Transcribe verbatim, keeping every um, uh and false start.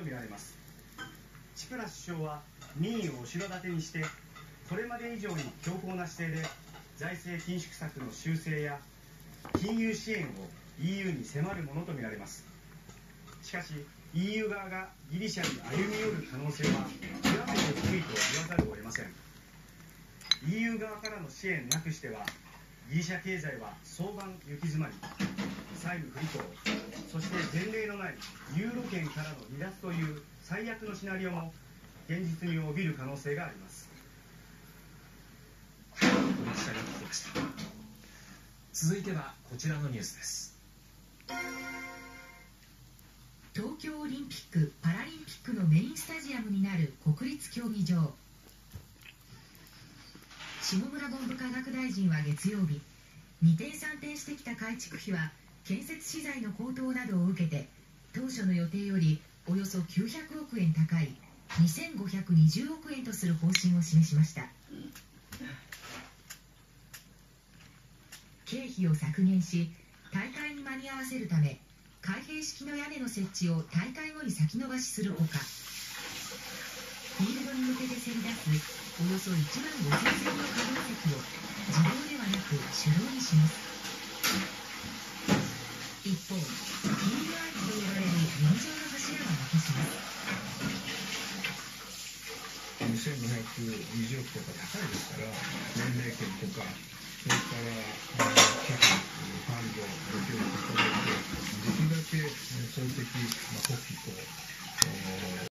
みられます。チプラス首相は民意を後ろ盾にして、これまで以上に強硬な姿勢で財政緊縮策の修正や金融支援を イーユー に迫るものとみられます。しかし イーユー 側がギリシャに歩み寄る可能性は極めて低いと言わざるを得ません。 イーユー 側からの支援なくしてはギリシャ経済は早晩行き詰まり、債務不履行、そして前例のないユーロ圏からの離脱という最悪のシナリオも現実味を帯びる可能性があります。 はい、取引者が聞きました。続いてはこちらのニュースです。 東京オリンピック・パラリンピックのメインスタジアムになる国立競技場。下村文部科学大臣は月曜日、二転三転してきた改築費は建設資材の高騰などを受けて当初の予定よりおよそきゅうひゃくおくえん高いにせんごひゃくにじゅうおくえんとする方針を示しました。経費を削減し大会に間に合わせるため、開閉式の屋根の設置を大会後に先延ばしするほか、フィールドに向けてせり出すおよそいちまんごせんせんの可動席を自動ではなく手動にします。一方、ヒールアーチと呼ばれる輪状の柱は残します。 にせんごひゃくにじゅうおくとか高いですから、年齢権とか、それから寄付、ファンド、ご協力いただいて、できるだけ総的、まあ、国費と